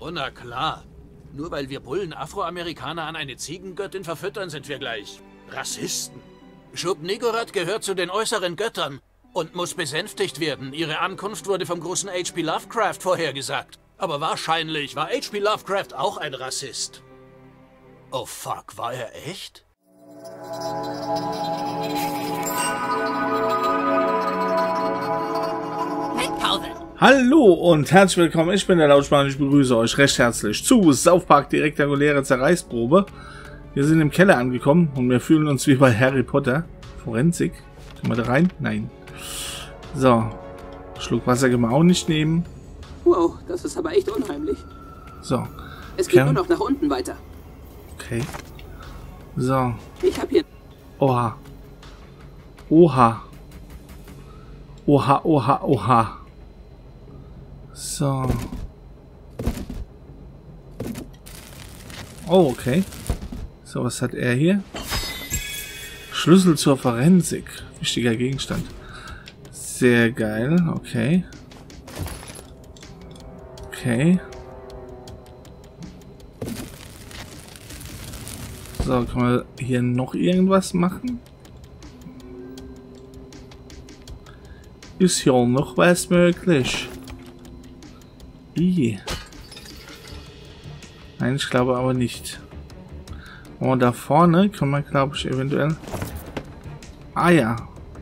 Oh, na klar. Nur weil wir Bullen Afroamerikaner an eine Ziegengöttin verfüttern, sind wir gleich Rassisten. Shub-Niggurath gehört zu den äußeren Göttern und muss besänftigt werden. Ihre Ankunft wurde vom großen H.P. Lovecraft vorhergesagt. Aber wahrscheinlich war H.P. Lovecraft auch ein Rassist. Oh fuck, war er echt? Hallo und herzlich willkommen, ich bin der Lautspann, ich begrüße euch recht herzlich zu South Park, die rektanguläre Zerreißprobe. Wir sind im Keller angekommen und wir fühlen uns wie bei Harry Potter. Forensik. Können wir da rein? Nein. So. Schluck Wasser können wir auch nicht nehmen. Wow, das ist aber echt unheimlich. So. Es geht nur noch nach unten weiter. Okay. So. Ich hab hier... Oha. Oha. Oha, oha, oha. So. Oh, okay. So, was hat er hier? Schlüssel zur Forensik. Wichtiger Gegenstand. Sehr geil. Okay. Okay. So, kann man hier noch irgendwas machen? Ist hier noch was möglich? Nein, ich glaube aber nicht. Oh, da vorne kann man, glaube ich, eventuell... Ah ja.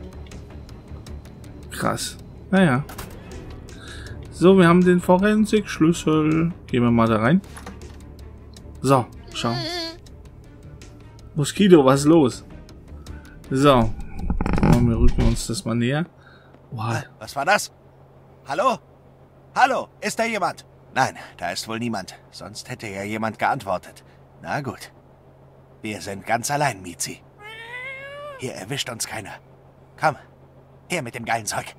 Krass. Naja. So, wir haben den Forensik-Schlüssel. Gehen wir mal da rein. So, schau. Moskito, was ist los? So. Wir rücken uns das mal näher. Wow. Was war das? Hallo? Hallo, ist da jemand? Nein, da ist wohl niemand. Sonst hätte ja jemand geantwortet. Na gut. Wir sind ganz allein, Mizi. Hier erwischt uns keiner. Komm, her mit dem geilen Zeug.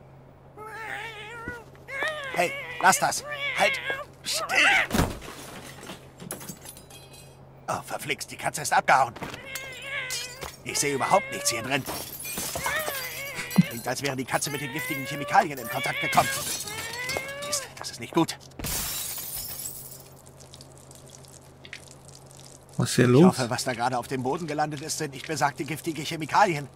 Hey, lass das. Halt, still. Oh, verflixt, die Katze ist abgehauen. Ich sehe überhaupt nichts hier drin. Klingt, als wäre die Katze mit den giftigen Chemikalien in Kontakt gekommen. Mist, das ist nicht gut. Was ist hier los? Ich hoffe, was da gerade auf dem Boden gelandet ist, sind nicht besagte giftige Chemikalien.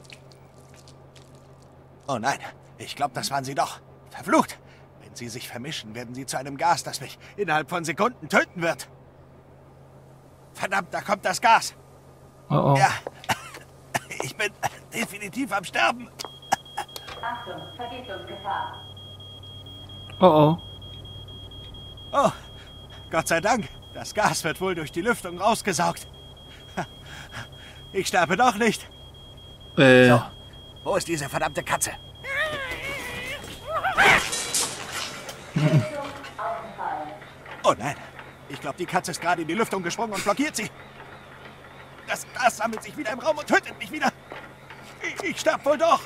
Oh nein, ich glaube, das waren sie doch. Verflucht! Wenn sie sich vermischen, werden sie zu einem Gas, das mich innerhalb von Sekunden töten wird. Verdammt, da kommt das Gas. Oh oh. Ja, ich bin definitiv am Sterben. Achtung, Vergiftungsgefahr. Oh oh. Oh, Gott sei Dank. Das Gas wird wohl durch die Lüftung rausgesaugt. Ich sterbe doch nicht. So, wo ist diese verdammte Katze? Oh nein, ich glaube, die Katze ist gerade in die Lüftung gesprungen und blockiert sie. Das Gas sammelt sich wieder im Raum und tötet mich wieder. Ich sterbe wohl doch.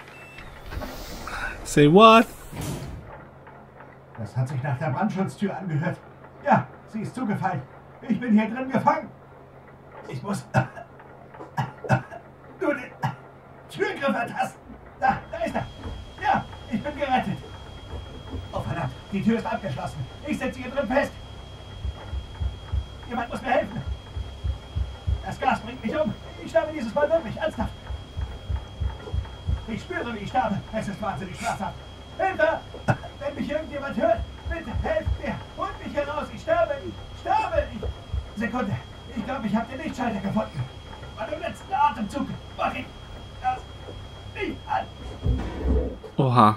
Say what? Das hat sich nach der Brandschutztür angehört. Ja, sie ist zugefallen. Ich bin hier drin gefangen. Ich muss nur den Türgriff ertasten. Da ist er. Ja, ich bin gerettet. Oh verdammt, die Tür ist abgeschlossen. Ich sitze hier drin fest. Jemand muss mir helfen. Das Gas bringt mich um. Ich sterbe dieses Mal wirklich, ernsthaft. Ich spüre, wie ich sterbe. Es ist wahnsinnig schmerzhaft. Hilfe! Wenn mich irgendjemand hört, bitte helft mir. Holt mich hier raus. Ich sterbe. Ich sterbe. Sekunde. Ich glaube, ich habe den Lichtschalter gefunden. Bei dem letzten Atemzug mach ich das Licht an. Oha.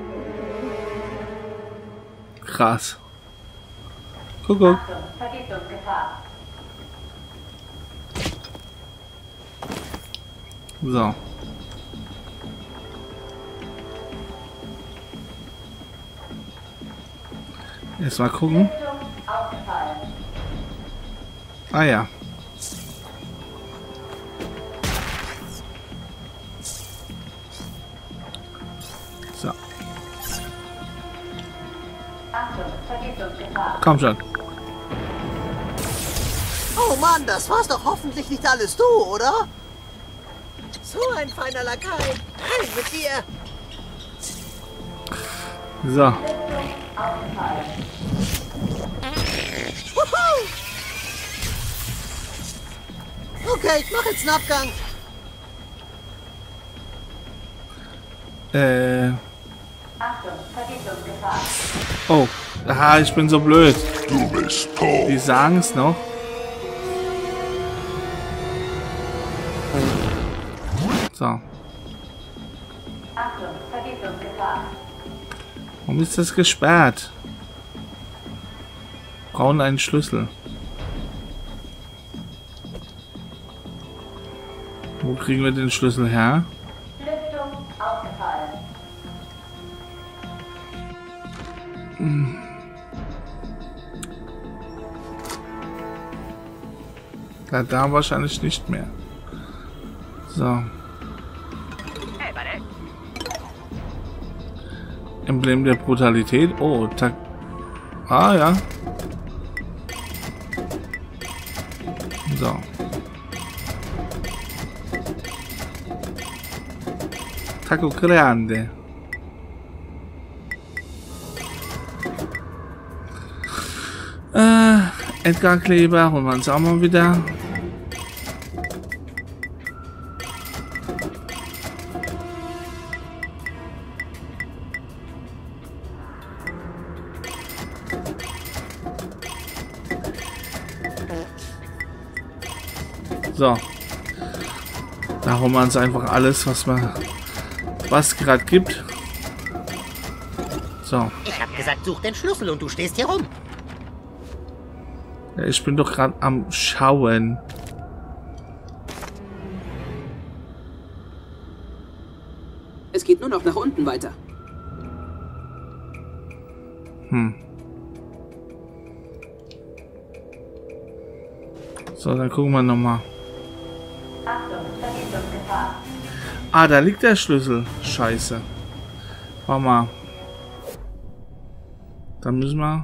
Krass. Kuckuck. Achtung, Vergiftungsgefahr. So. Erstmal gucken. Ah ja. So. Achtung, Vergiftungsgefahr. Komm schon. Oh Mann, das war's doch hoffentlich nicht alles du, oder? So ein feiner Lakai. Hey, mit dir. So. Okay, ich mache jetzt einen Abgang. Achtung, Vergiftungsgefahr. Oh. Ah, ich bin so blöd. Du bist tot. Die sagen es noch. So. Achtung, Vergiftungsgefahr. Warum ist das gesperrt? Brauchen einen Schlüssel. Wo kriegen wir den Schlüssel her? Lüftung ausgefallen. Ja, da wahrscheinlich nicht mehr. So. Emblem der Brutalität. Oh, Tag. Ah, ja. So. Taco Grande. Edgar Kleber holen wir uns auch mal wieder. So. Da holen wir uns einfach alles, was gerade gibt. So. Ich hab gesagt, such den Schlüssel und du stehst hier rum. Ja, ich bin doch gerade am Schauen. Es geht nur noch nach unten weiter. So, dann gucken wir nochmal. Achtung, Vergiftungsgefahr. Ah, da liegt der Schlüssel. Scheiße. Warte mal. Dann müssen wir...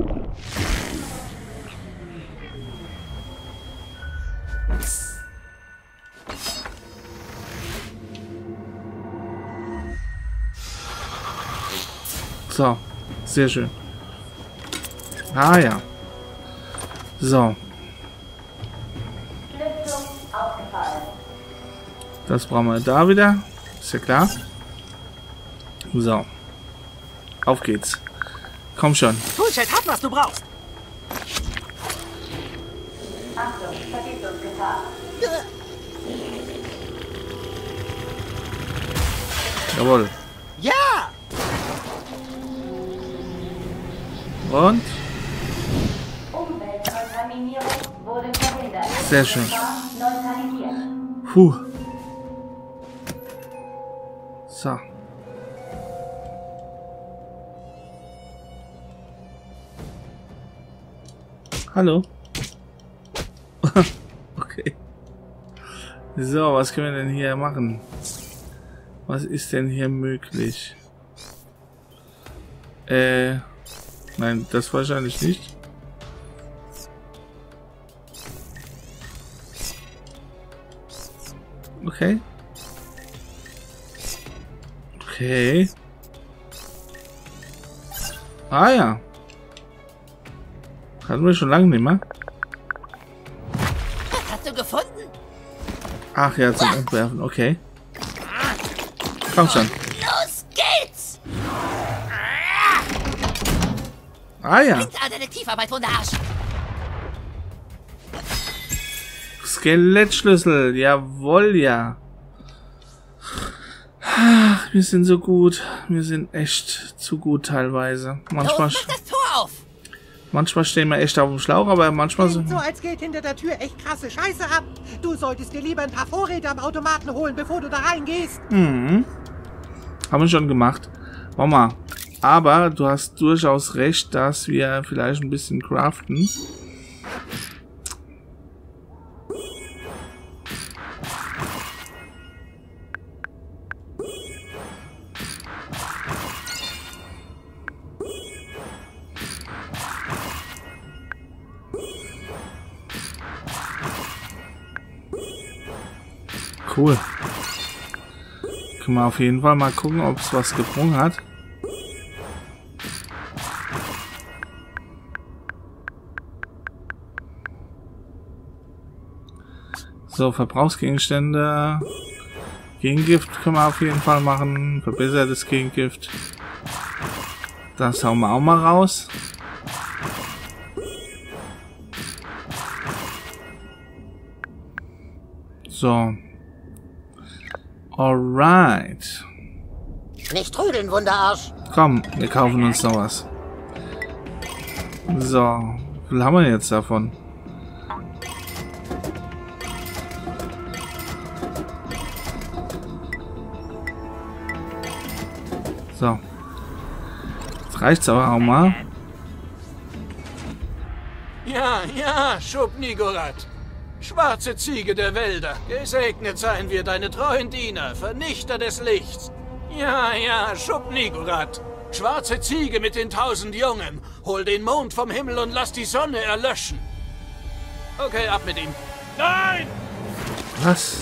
So, sehr schön. Ah ja. So. Lüftung ausgefallen. Das brauchen wir da wieder. Ist ja klar. So. Auf geht's. Komm schon. Toolshed hat, was du brauchst. Achtung, Vergiftungsgefahr. Jawohl. Ja! Und? Umweltkontaminierung wurde verhindert. Sehr schön. Gefahr neutralisiert. Puh. So. Hallo. Okay. So, was können wir denn hier machen? Was ist denn hier möglich? Nein, das wahrscheinlich nicht. Okay. Okay. Ah ja. Hatten wir schon lange nicht mehr. Hast du gefunden? Ach ja, zum Entwerfen. Okay. Komm schon. Los geht's! Ah ja. Detektivarbeit von der Arsch. Skelettschlüssel. Jawohl, ja. Ach, wir sind so gut. Wir sind echt zu gut teilweise. Manchmal, Los, mach das Tor auf! manchmal stehen wir echt auf dem Schlauch, aber manchmal so. Klingt so, als geht hinter der Tür echt krasse Scheiße ab. Du solltest dir lieber ein paar Vorräte am Automaten holen, bevor du da reingehst. Mhm. Haben wir schon gemacht. Warte mal. Aber du hast durchaus recht, dass wir vielleicht ein bisschen craften. Cool. Können wir auf jeden Fall mal gucken, ob es was gebrungen hat. So, Verbrauchsgegenstände. Gegengift können wir auf jeden Fall machen. Verbessertes Gegengift. Das hauen wir auch mal raus. So. Alright. Nicht trödeln, Wunderarsch. Komm, wir kaufen uns noch was. So. Wie viel haben wir jetzt davon? So. Jetzt reicht's aber auch mal. Ja, ja, Schub-Nigorath. Schwarze Ziege der Wälder. Gesegnet seien wir, deine treuen Diener, Vernichter des Lichts. Ja, ja, Schub-Nigorath. Schwarze Ziege mit den 1000 Jungen. Hol den Mond vom Himmel und lass die Sonne erlöschen. Okay, ab mit ihm. Nein! Was?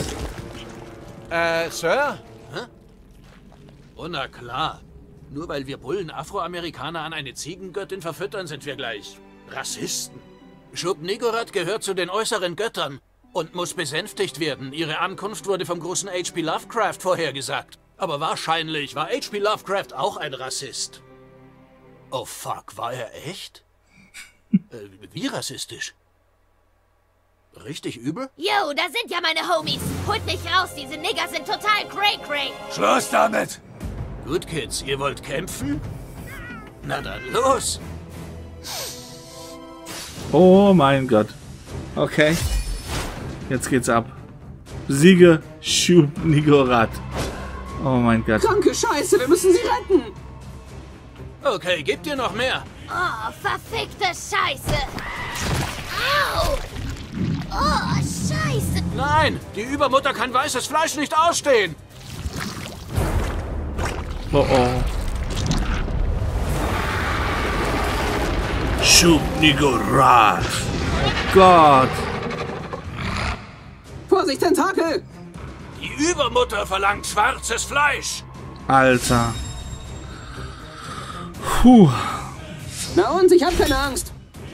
Sir? Hä? Oh, na klar. Nur weil wir Bullen Afroamerikaner an eine Ziegengöttin verfüttern, sind wir gleich Rassisten. Schub-Nigorath gehört zu den äußeren Göttern und muss besänftigt werden. Ihre Ankunft wurde vom großen H.P. Lovecraft vorhergesagt. Aber wahrscheinlich war H.P. Lovecraft auch ein Rassist. Oh fuck, war er echt? Wie rassistisch? Richtig übel? Yo, da sind ja meine Homies. Holt mich raus, diese Nigger sind total cray-cray. Schluss damit! Gut, Kids, ihr wollt kämpfen? Na dann los! Oh mein Gott. Okay. Jetzt geht's ab. Besiege Schub-Nigorath. Oh mein Gott. Kranke Scheiße, wir müssen sie retten. Okay, gebt ihr noch mehr? Oh, verfickte Scheiße. Au! Oh, Scheiße. Nein, die Übermutter kann weißes Fleisch nicht ausstehen. Oh oh. Schub-Nigorath. Oh Gott. Vorsicht, Tentakel. Die Übermutter verlangt schwarzes Fleisch. Alter. Puh. Na und, ich hab keine Angst.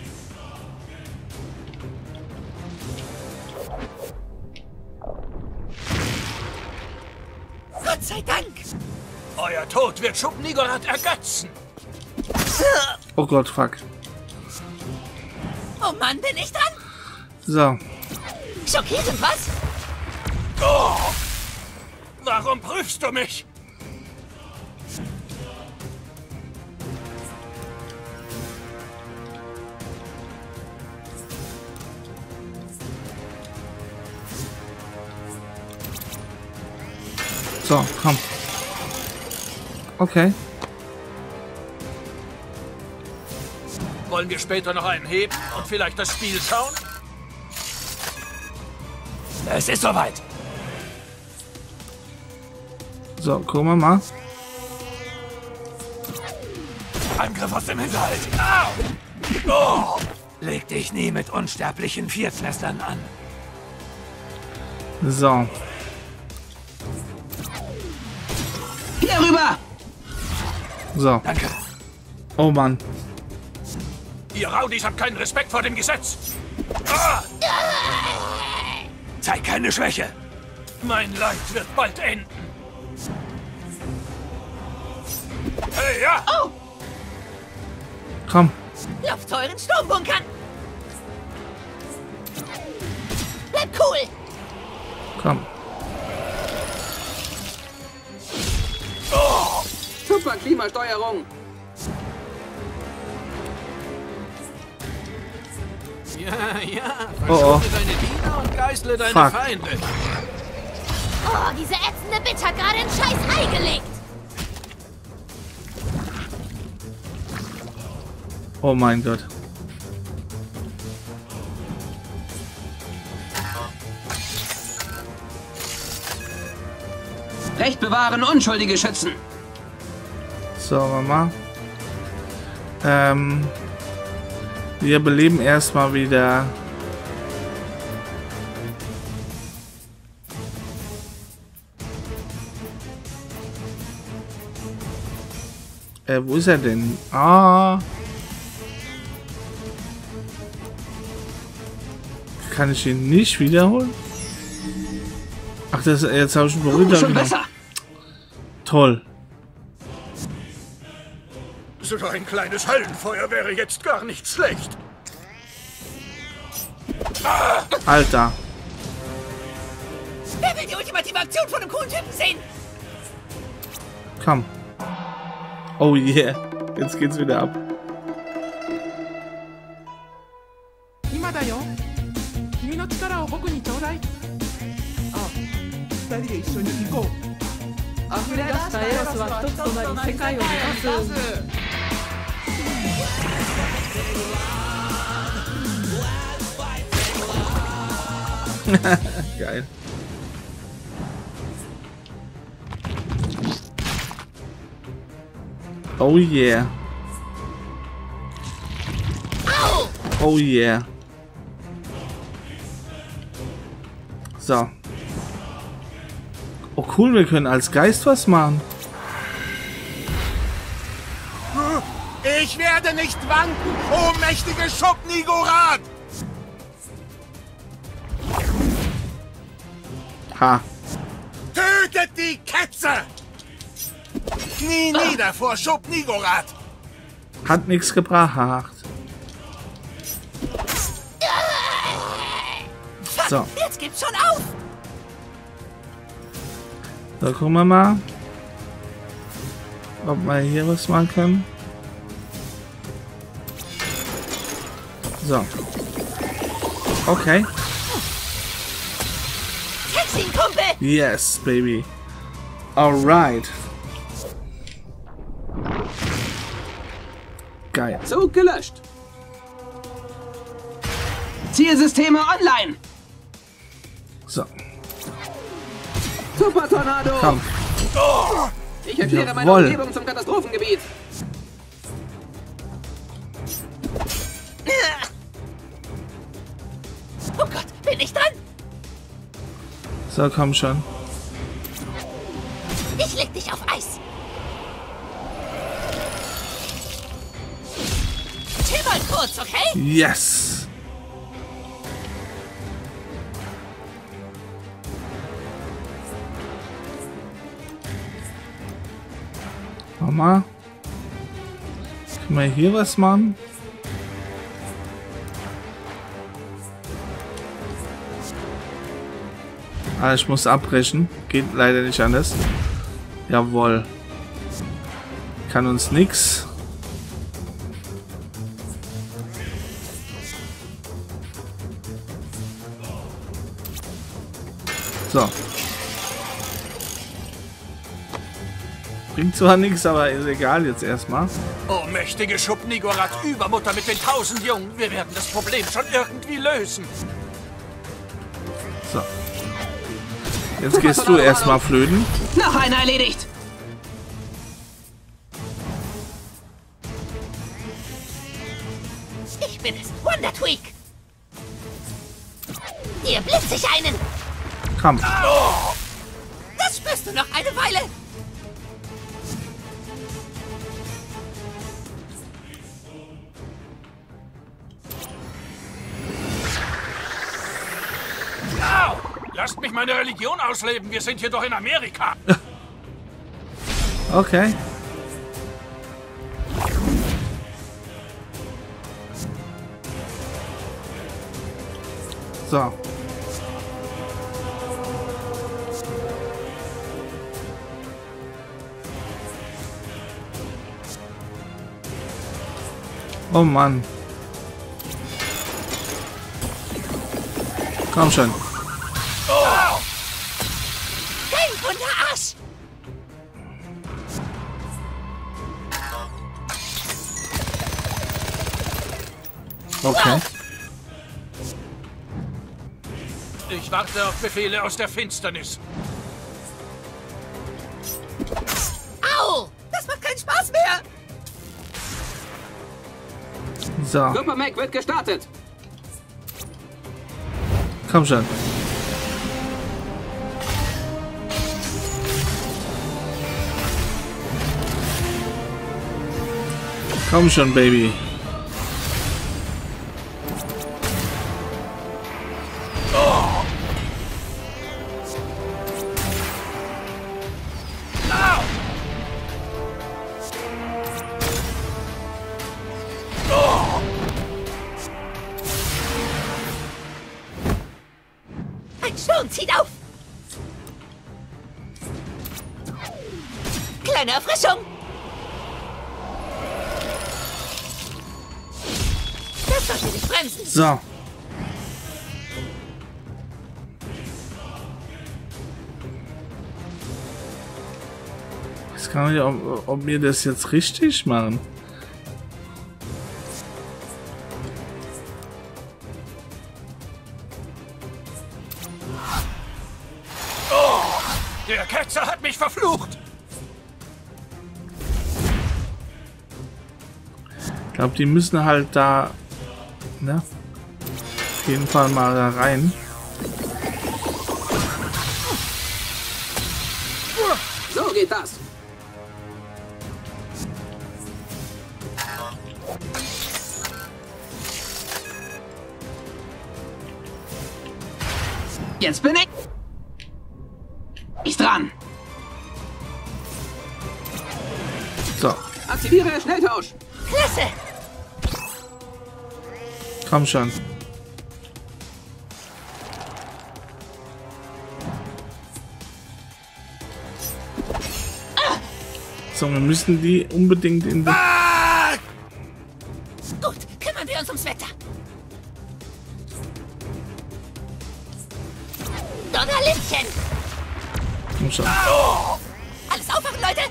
Gott sei Dank. Euer Tod wird Schub-Nigorath ergötzen. Oh Gott, fuck. Oh Mann, bin ich dran? So. Schockierend, was? Oh, warum prüfst du mich? So, komm. Okay. Wollen wir später noch einen heben und vielleicht das Spiel schauen? Es ist soweit. So, gucken wir mal. Angriff aus dem Hinterhalt. Au! Oh! Leg dich nie mit unsterblichen Viertklässlern an. So. Hier rüber. So. Danke. Oh Mann. Ihr Raudis habt keinen Respekt vor dem Gesetz. Ah! Zeig keine Schwäche. Mein Leid wird bald enden. Hey, ja! Oh, Komm. lauft euren Sturmbunkern. Bleibt cool. Komm. Oh! Super Klimasteuerung. Ja, ja. Oh, oh. Verschone deine Diener und geißle deine Fuck. Feinde. Oh, diese ätzende Bitch hat gerade ein scheiß Ei gelegt. Oh mein Gott. Recht bewahren, Unschuldige schützen. So, Mama. Wir beleben erstmal wieder. Wo ist er denn? Ah. Kann ich ihn nicht wiederholen? Ach, das, jetzt habe ich einen Berühmter. Schon besser. Toll. So ein kleines Höllenfeuer wäre jetzt gar nicht schlecht. Alter. Wer will die ultimative Aktion von einem coolen Typen sehen? Komm. Oh yeah. Jetzt geht's wieder ab. 今だよ。君の力を僕にちょうだい。あ、二人で一緒に行こう。溢れ出したエロスは一つとなり世界を目指す。 Geil. Oh yeah. Oh yeah. So. Oh cool, wir können als Geist was machen. Ich werde nicht wanken, o mächtige Schub-Nigorath! Ha. Tötet die Ketze! Knie nieder vor Schub-Nigorath! Hat nichts gebracht. So. Jetzt gibt's schon auf! So, gucken wir mal, ob wir hier was machen können. So. Okay. Catch ihn, Kumpel! Yes, baby. Alright. Geil. Zug gelöscht. Zielsysteme online. So. Super Tornado. Komm. Ich erkläre meine Jawohl. Umgebung zum Katastrophengebiet. Oh Gott, bin ich dran? So, komm schon. Ich leg dich auf Eis. Chill mal kurz, okay? Yes. Mama. Können wir hier was machen? Ah, ich muss abbrechen. Geht leider nicht anders. Jawohl. Kann uns nix. So. Bringt zwar nichts, aber ist egal jetzt erstmal. Oh, mächtige Schub-Nigorath, Übermutter mit den 1000 Jungen. Wir werden das Problem schon irgendwie lösen. So. Jetzt gehst du erstmal flöten. Noch einer erledigt. Ich bin es, Wonder Tweak. Hier blitze ich einen. Komm. Das spürst du noch eine Weile. Au! Lasst mich meine Religion ausleben. Wir sind hier doch in Amerika. Okay. So. Oh Mann. Komm schon. Dein Wunderarsch. Okay. Ich warte auf Befehle aus der Finsternis. Au! Das macht keinen Spaß mehr. So. Super Mac wird gestartet. Komm schon. Komm schon, Baby. Munition zieht auf! Kleine Erfrischung! Das sollte nicht bremsen! So. Ich kann nicht, ob wir das jetzt richtig machen. Der Ketzer hat mich verflucht! Ich glaube, die müssen halt da, ne? Auf jeden Fall mal da rein. So geht das. Jetzt bin ich dran. So. Aktiviere Schnelltausch. Klasse! Komm schon. So, wir müssen die unbedingt in den... Gut, kümmern wir uns ums Wetter. Donnerlittchen! Komm schon. Alles aufwachen, Leute!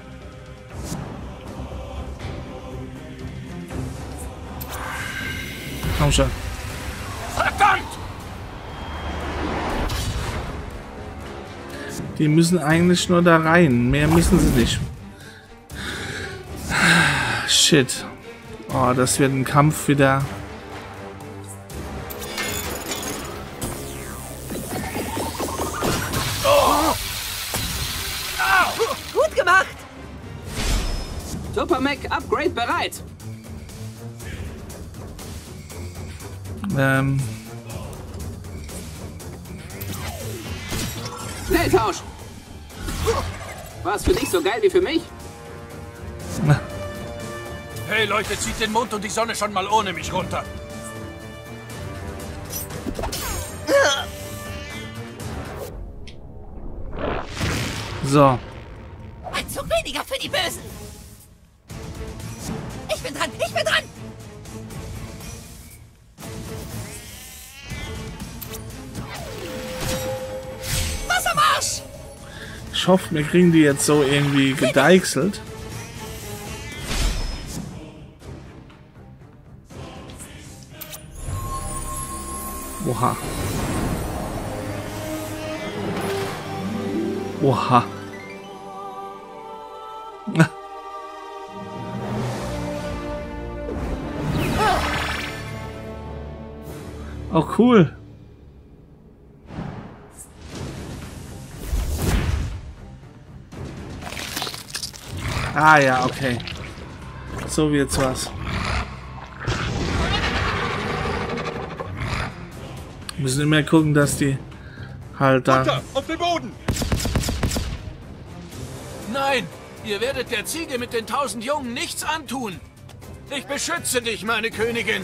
Komm schon. Verdammt! Die müssen eigentlich nur da rein. Mehr müssen sie nicht. Shit. Oh, das wird ein Kampf wieder. Gut gemacht. Super Mac Upgrade bereit. Schnelltausch. War es für dich so geil wie für mich? Hey Leute, zieht den Mond und die Sonne schon mal ohne mich runter. So. Ein Zug weniger für die Bösen. Ich bin dran, ich bin dran. Wassermarsch! Ich hoffe, wir kriegen die jetzt so irgendwie gedeichselt. Oha. Oha. Oh, cool. Ah ja, okay. So wird's was. Wir müssen immer gucken, dass die halt da... Runter, auf den Boden! Nein, ihr werdet der Ziege mit den 1000 Jungen nichts antun. Ich beschütze dich, meine Königin.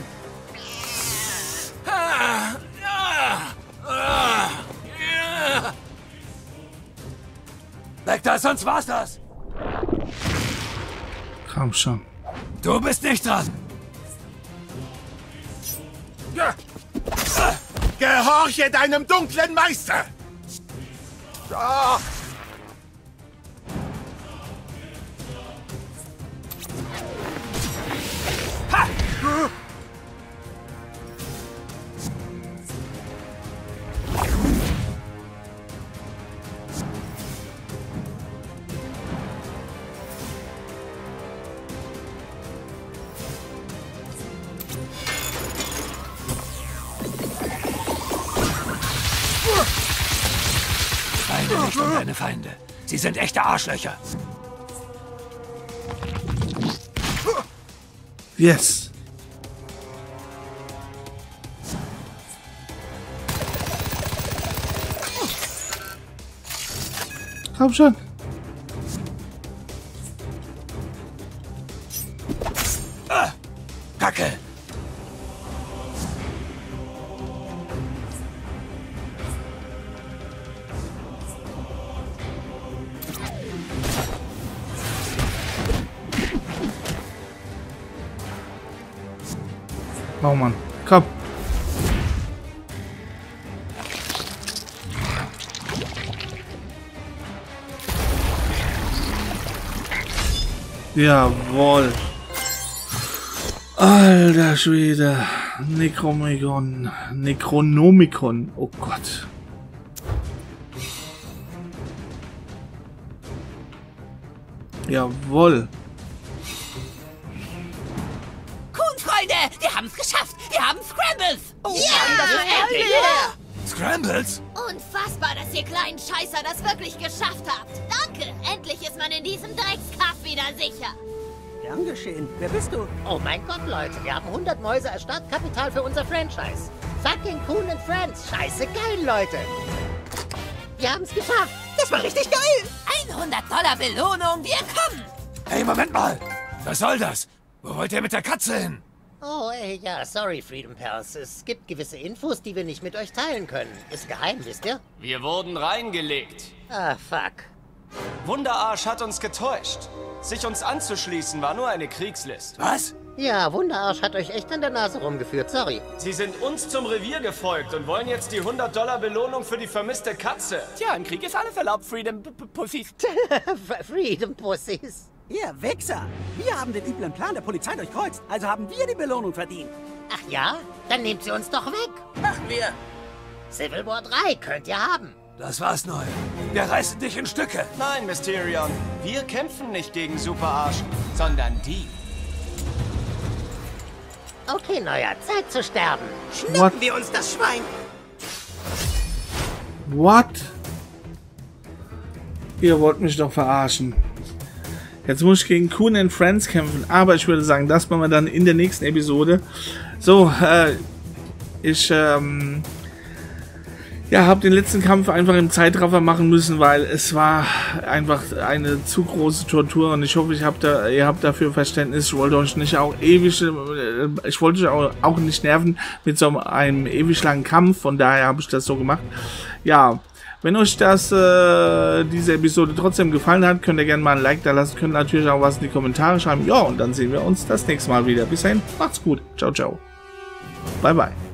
Weg da, sonst war's das! Komm schon. Du bist nicht dran! Gehorche deinem dunklen Meister! Weine nicht um deine Feinde. Sie sind echte Arschlöcher. Yes. Komm schon. Kacke. Oh Mann, komm. Jawohl. Alter Schwede. Necronomicon. Oh Gott. Jawohl. Kuhn-Freunde, wir haben's geschafft. Wir haben Scrambles. Oh, Scrambles? Unfassbar, dass ihr kleinen Scheißer das wirklich geschafft habt. Danke. Endlich ist man in diesem Dreckskaff wieder sicher. Gern geschehen. Wer bist du? Oh mein Gott, Leute, wir haben 100 Mäuse als Startkapital für unser Franchise. Fucking Kuhn & Friends. Scheiße geil, Leute. Wir haben's geschafft. Das war richtig geil. $100 Belohnung, wir kommen. Hey, Moment mal. Was soll das? Wo wollt ihr mit der Katze hin? Oh, ja, sorry, Freedom Pals. Es gibt gewisse Infos, die wir nicht mit euch teilen können. Ist geheim, wisst ihr? Wir wurden reingelegt. Ah, fuck. Wunderarsch hat uns getäuscht. Sich uns anzuschließen war nur eine Kriegslist. Was? Ja, Wunderarsch hat euch echt an der Nase rumgeführt, sorry. Sie sind uns zum Revier gefolgt und wollen jetzt die $100 Belohnung für die vermisste Katze. Tja, im Krieg ist alles erlaubt, Freedom Pussies. Freedom Pussies. Ihr Wichser. Wir haben den üblen Plan der Polizei durchkreuzt. Also haben wir die Belohnung verdient. Ach ja? Dann nehmt sie uns doch weg. Machen wir. Civil War 3 könnt ihr haben. Das war's neu. Wir reißen dich in Stücke. Nein, Mysterion. Wir kämpfen nicht gegen Superarsch, sondern die. Okay, Neuer, Zeit zu sterben. Schnappen wir uns das Schwein. What? Ihr wollt mich doch verarschen. Jetzt muss ich gegen Kuhn & Friends kämpfen, aber ich würde sagen, das machen wir dann in der nächsten Episode. So, ich habe den letzten Kampf einfach im Zeitraffer machen müssen, weil es war einfach eine zu große Tortur und ich hoffe, ihr habt dafür Verständnis. Ich wollte euch nicht auch auch nicht nerven mit so einem ewig langen Kampf, von daher habe ich das so gemacht. Ja. Wenn euch diese Episode trotzdem gefallen hat, könnt ihr gerne mal ein Like da lassen, könnt natürlich auch was in die Kommentare schreiben. Ja, und dann sehen wir uns das nächste Mal wieder. Bis dahin, macht's gut. Ciao, ciao. Bye, bye.